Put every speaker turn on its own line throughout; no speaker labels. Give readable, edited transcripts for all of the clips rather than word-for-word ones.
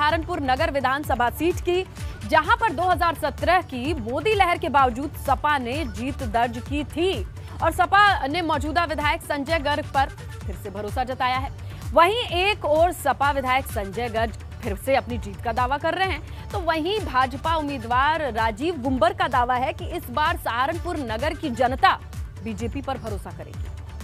सहारनपुर नगर विधानसभा seat की, जहां पर 2017 की मोदी लहर के बावजूद सपा ने जीत दर्ज की थी और सपा ने मौजूदा विधायक संजय गर्ग पर फिर से भरोसा जताया है। वहीं एक और सपा विधायक संजय गर्ग फिर से अपनी जीत का दावा कर रहे हैं, तो वहीं भाजपा उम्मीदवार राजीव गुंबर का दावा है कि इस बार सहारनपुर नगर की जनता बीजेपी पर भरोसा करेगी।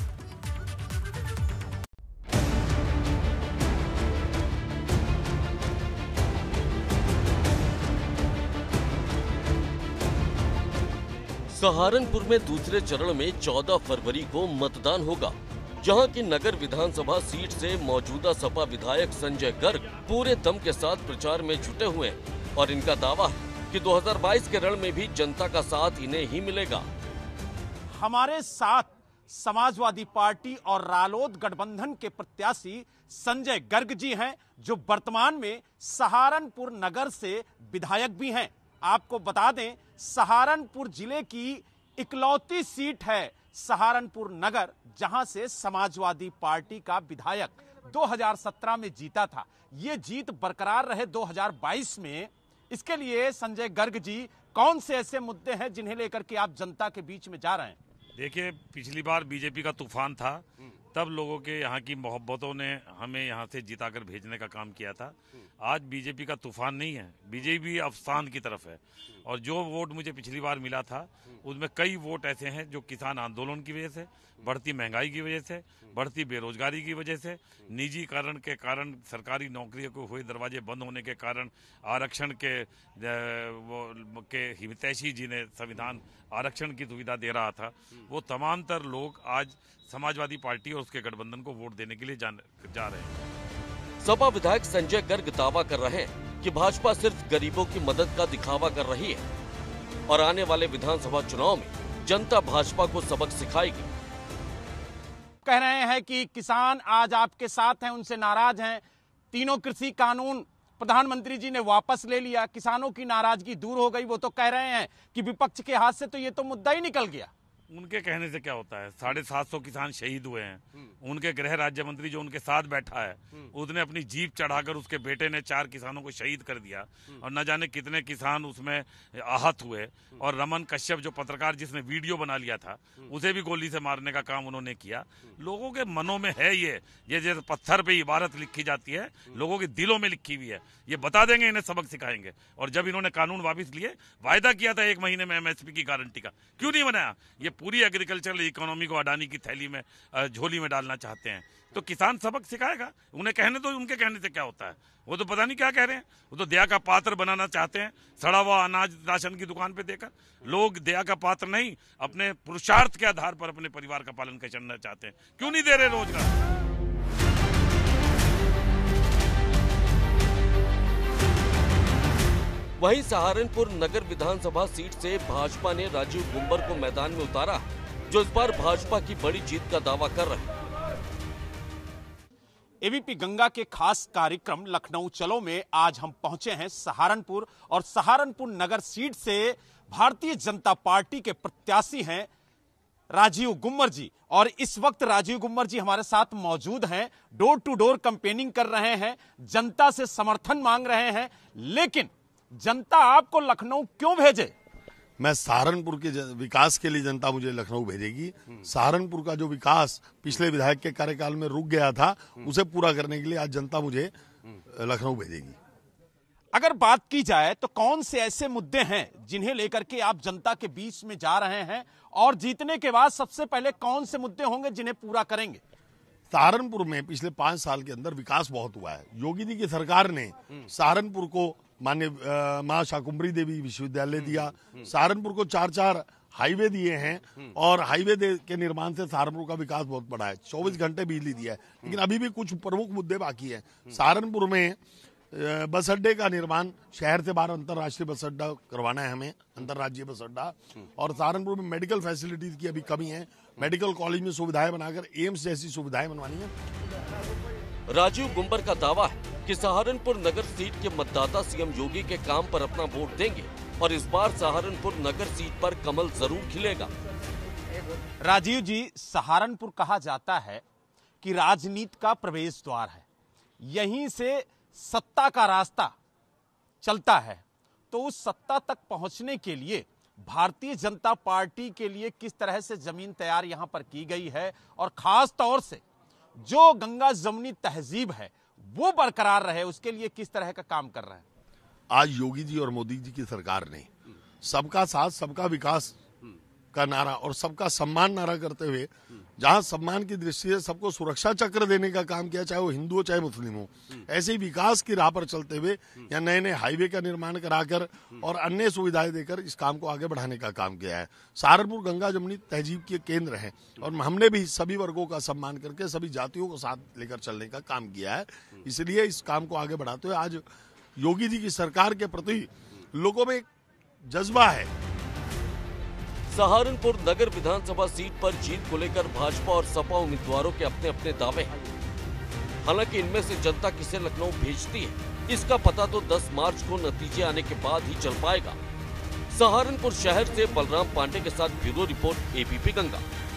सहारनपुर में दूसरे चरण में 14 फरवरी को मतदान होगा, जहां की नगर विधानसभा सीट से मौजूदा सपा विधायक संजय गर्ग पूरे दम के साथ प्रचार में जुटे हुए हैं और इनका दावा है कि 2022 के रण में भी जनता का साथ इन्हें ही मिलेगा।
हमारे साथ समाजवादी पार्टी और रालोद गठबंधन के प्रत्याशी संजय गर्ग जी हैं, जो वर्तमान में सहारनपुर नगर से विधायक भी हैं। आपको बता दें, सहारनपुर जिले की इकलौती सीट है सहारनपुर नगर, जहां से समाजवादी पार्टी का विधायक 2017 में जीता था। ये जीत बरकरार रहे 2022 में। इसके लिए संजय गर्ग जी, कौन से ऐसे मुद्दे हैं जिन्हें लेकर के आप जनता के बीच में जा रहे हैं?
देखिए, पिछली बार बीजेपी का तूफान था, तब लोगों के यहाँ की मोहब्बतों ने हमें यहाँ से जिताकर भेजने का काम किया था। आज बीजेपी का तूफान नहीं है, बीजेपी अफसान की तरफ है। और जो वोट मुझे पिछली बार मिला था, उसमें कई वोट ऐसे हैं जो किसान आंदोलन की वजह से, बढ़ती महंगाई की वजह से, बढ़ती बेरोजगारी की वजह से, निजीकरण के कारण, सरकारी नौकरियों को हुए दरवाजे बंद होने के कारण, आरक्षण के हितैषी जिन्हें संविधान आरक्षण की सुविधा दे रहा था, वो तमाम तर लोग आज समाजवादी पार्टी और उसके गठबंधन को वोट देने के लिए जा रहे हैं।
सपा विधायक संजय गर्ग दावा कर रहे हैं कि भाजपा सिर्फ गरीबों की मदद का दिखावा कर रही है और आने वाले विधानसभा चुनाव में जनता भाजपा को सबक सिखाएगी।
कह रहे हैं कि किसान आज आपके साथ हैं, उनसे नाराज हैं। तीनों कृषि कानून प्रधानमंत्री जी ने वापस ले लिया, किसानों की नाराजगी दूर हो गई। वो तो कह रहे हैं कि विपक्ष के हाथ से तो ये तो मुद्दा ही निकल गया।
उनके कहने से क्या होता है? 750 किसान शहीद हुए हैं। उनके गृह राज्य मंत्री जो उनके साथ बैठा है, उसने अपनी जीप चढ़ाकर उसके बेटे ने 4 किसानों को शहीद कर दिया और न जाने कितने किसान उसमें आहत हुए। और रमन कश्यप जो पत्रकार जिसने वीडियो बना लिया था, उसे भी गोली से मारने का काम उन्होंने किया। लोगों के मनों में है ये जैसे पत्थर पे इबारत लिखी जाती है, लोगों के दिलों में लिखी हुई है। ये बता देंगे, इन्हें सबक सिखाएंगे। और जब इन्होंने कानून वापस लिए, वायदा किया था 1 महीने में MSP की गारंटी का, क्यों नहीं बनाया? ये पूरी एग्रीकल्चरल इकोनॉमी को अडानी की थैली में, झोली में डालना चाहते हैं। तो किसान सबक सिखाएगा। उन्हें कहने तो, उनके कहने से क्या होता है? वो तो पता नहीं क्या कह रहे हैं। वो तो दया का पात्र बनाना चाहते हैं, सड़ा हुआ अनाज राशन की दुकान पे देकर। लोग दया का पात्र नहीं, अपने पुरुषार्थ के आधार पर अपने परिवार का पालन करना चाहते हैं। क्यों नहीं दे रहे रोजगार?
वहीं सहारनपुर नगर विधानसभा सीट से भाजपा ने राजीव गुंबर को मैदान में उतारा, जो इस बार भाजपा की बड़ी जीत का दावा कर रहे हैं।
एबीपी गंगा के खास कार्यक्रम लखनऊ चलो में आज हम पहुंचे हैं सहारनपुर, और सहारनपुर नगर सीट से भारतीय जनता पार्टी के प्रत्याशी हैं राजीव गुंबर जी। और इस वक्त राजीव गुंबर जी हमारे साथ मौजूद हैं, डोर टू डोर कैंपेनिंग कर रहे हैं, जनता से समर्थन मांग रहे हैं। लेकिन जनता आपको लखनऊ क्यों भेजे?
मैं सहारनपुर के विकास के लिए जनता मुझे लखनऊ भेजेगी। सहारनपुर का जो विकास पिछले विधायक के कार्यकाल में रुक गया था, उसे पूरा करने के लिए आज जनता मुझे लखनऊ भेजेगी।
अगर बात की जाए तो कौन से ऐसे मुद्दे हैं जिन्हें लेकर के आप जनता के बीच में जा रहे हैं, और जीतने के बाद सबसे पहले कौन से मुद्दे होंगे जिन्हें पूरा करेंगे?
सहारनपुर में पिछले 5 साल के अंदर विकास बहुत हुआ है। योगी जी की सरकार ने सहारनपुर को माननीय मां शाकुंभरी देवी विश्वविद्यालय दिया, सहारनपुर को 4 हाईवे दिए हैं, और हाईवे के निर्माण से सहारनपुर का विकास बहुत बढ़ा है। 24 घंटे बिजली दिया है। लेकिन अभी भी कुछ प्रमुख मुद्दे बाकी हैं। सहारनपुर में बस अड्डे का निर्माण, शहर से बाहर अंतर्राष्ट्रीय बस अड्डा करवाना है हमें, अंतर्राज्यीय बस अड्डा। और सहारनपुर में मेडिकल फैसिलिटीज की अभी कमी है, मेडिकल कॉलेज में सुविधाएं बनाकर एम्स जैसी सुविधाएं बनवानी है।
राजीव गुंबर का दावा है कि सहारनपुर नगर सीट के मतदाता सीएम योगी के काम पर अपना वोट देंगे और इस बार सहारनपुर नगर सीट पर कमल जरूर खिलेगा।
राजीव जी, सहारनपुर कहा जाता है कि राजनीति का प्रवेश द्वार है। यहीं से सत्ता का रास्ता चलता है तो उस सत्ता तक पहुंचने के लिए भारतीय जनता पार्टी के लिए किस तरह से जमीन तैयार यहां पर की गई है और खास तौर से जो गंगा जमुनी तहजीब है वो बरकरार रहे, उसके लिए किस तरह का काम कर रहे हैं।
आज योगी जी और मोदी जी की सरकार ने सबका साथ सबका विकास का नारा और सबका सम्मान नारा करते हुए जहां सम्मान की दृष्टि से सबको सुरक्षा चक्र देने का काम किया, चाहे वो हिंदू हो चाहे मुस्लिम हो, ऐसे ही विकास की राह पर चलते हुए या नए नए हाईवे का निर्माण कराकर और अन्य सुविधाएं देकर इस काम को आगे बढ़ाने का काम किया है। सहारनपुर गंगा जमुनी तहजीब के केंद्र है और हमने भी सभी वर्गों का सम्मान करके सभी जातियों को साथ लेकर चलने का काम किया है। इसलिए इस काम को आगे बढ़ाते हुए आज योगी जी की सरकार के प्रति लोगों में एक जज्बा है।
सहारनपुर नगर विधानसभा सीट पर जीत को लेकर भाजपा और सपा उम्मीदवारों के अपने अपने दावे हैं। हालांकि इनमें से जनता किसे लखनऊ भेजती है इसका पता तो 10 मार्च को नतीजे आने के बाद ही चल पाएगा। सहारनपुर शहर से बलराम पांडे के साथ ब्यूरो रिपोर्ट, एबीपी गंगा।